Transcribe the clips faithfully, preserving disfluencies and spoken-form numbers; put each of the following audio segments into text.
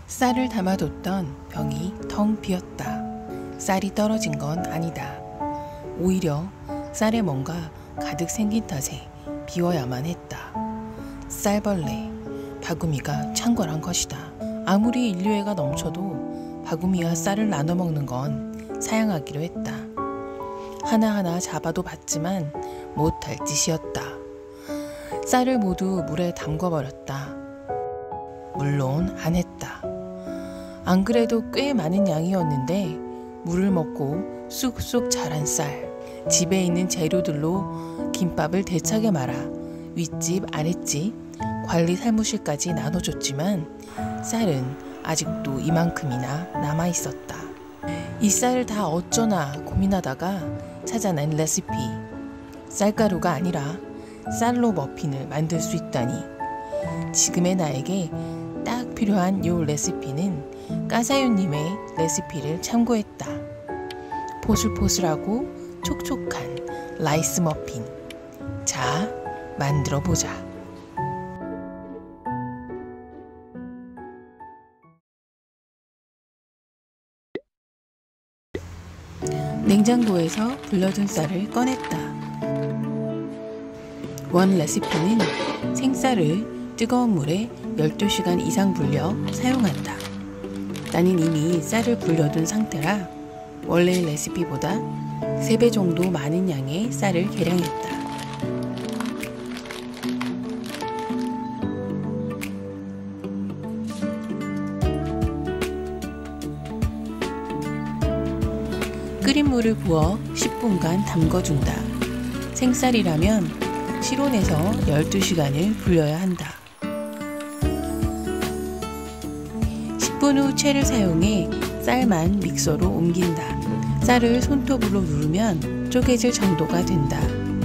쌀을 담아뒀던 병이 텅 비었다. 쌀이 떨어진 건 아니다. 오히려 쌀에 뭔가 가득 생긴 탓에 비워야만 했다. 쌀벌레, 바구미가 창궐한 것이다. 아무리 인류애가 넘쳐도 바구미와 쌀을 나눠 먹는 건 사양하기로 했다. 하나하나 잡아도 봤지만 못할 짓이었다. 쌀을 모두 물에 담궈버렸다. 물론 안 했다. 안 그래도 꽤 많은 양이었는데 물을 먹고 쑥쑥 자란 쌀, 집에 있는 재료들로 김밥을 대차게 말아 윗집 아랫집 관리 사무실까지 나눠줬지만 쌀은 아직도 이만큼이나 남아있었다. 이 쌀을 다 어쩌나 고민하다가 찾아낸 레시피. 쌀가루가 아니라 쌀로 머핀을 만들 수 있다니. 지금의 나에게 딱 필요한 요 레시피는 까사유님의 레시피를 참고했다. 포슬포슬하고 촉촉한 라이스 머핀. 자, 만들어 보자. 냉장고에서 불려둔 쌀을 꺼냈다. 원 레시피는 생쌀을 뜨거운 물에 열두 시간 이상 불려 사용한다. 나는 이미 쌀을 불려둔 상태라 원래 레시피보다 세 배 정도 많은 양의 쌀을 계량했다. 끓인 물을 부어 십 분간 담궈준다. 생쌀이라면 실온에서 열두 시간을 불려야 한다. 십 분 후 채를 사용해 쌀만 믹서로 옮긴다. 쌀을 손톱으로 누르면 쪼개질 정도가 된다.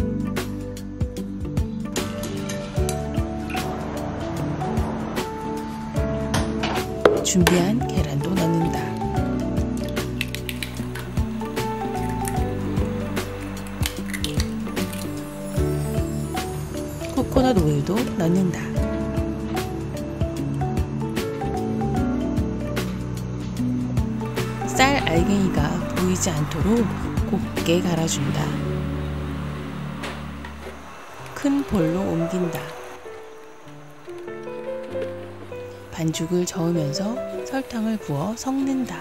준비한 계란도 넣는다. 코코넛 오일도 넣는다. 쌀 알갱이가 보이지 않도록 곱게 갈아준다. 큰 볼로 옮긴다. 반죽을 저으면서 설탕을 부어 섞는다.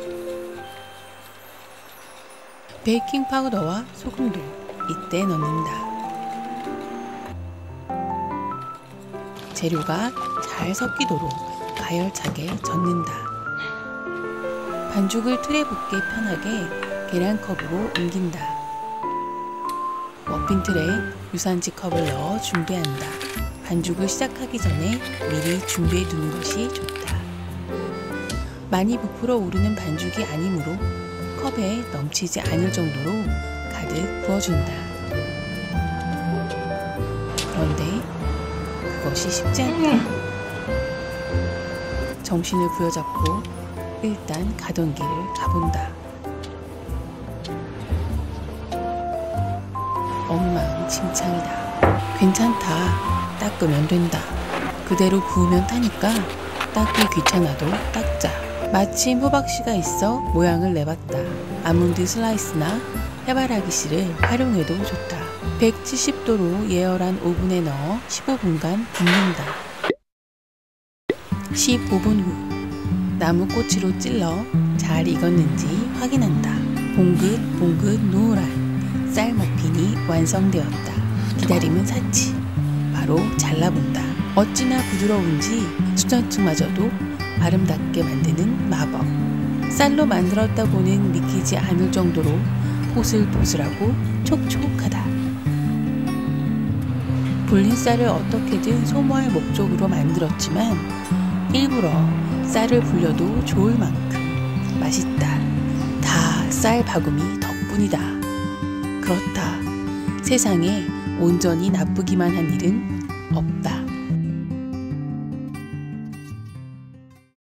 베이킹 파우더와 소금도 이때 넣는다. 재료가 잘 섞이도록 가열차게 젓는다. 반죽을 틀에 붓게 편하게 계량컵으로 옮긴다. 머핀 틀에 유산지 컵을 넣어 준비한다. 반죽을 시작하기 전에 미리 준비해 두는 것이 좋다. 많이 부풀어 오르는 반죽이 아니므로 컵에 넘치지 않을 정도로 가득 부어준다. 그런데 그것이 쉽지 않다. 정신을 부여잡고 일단 가던 길을 가본다. 엉망진창이다. 괜찮다. 닦으면 된다. 그대로 구우면 타니까 닦기 귀찮아도 닦자. 마침 호박씨가 있어 모양을 내봤다. 아몬드 슬라이스나 해바라기 씨를 활용해도 좋다. 백칠십 도로 예열한 오븐에 넣어 십오 분간 굽는다. 십오 분 후 나무 꼬치로 찔러 잘 익었는지 확인한다. 봉긋봉긋 노란 쌀 머핀이 완성되었다. 기다림은 사치. 바로 잘라본다. 어찌나 부드러운지 수전증마저도 아름답게 만드는 마법. 쌀로 만들었다고는 믿기지 않을 정도로 포슬포슬하고 촉촉하다. 불린 쌀을 어떻게든 소모할 목적으로 만들었지만 일부러 쌀을 불려도 좋을 만큼 맛있다. 다 쌀 바구미 덕분이다. 그렇다. 세상에 온전히 나쁘기만 한 일은 없다.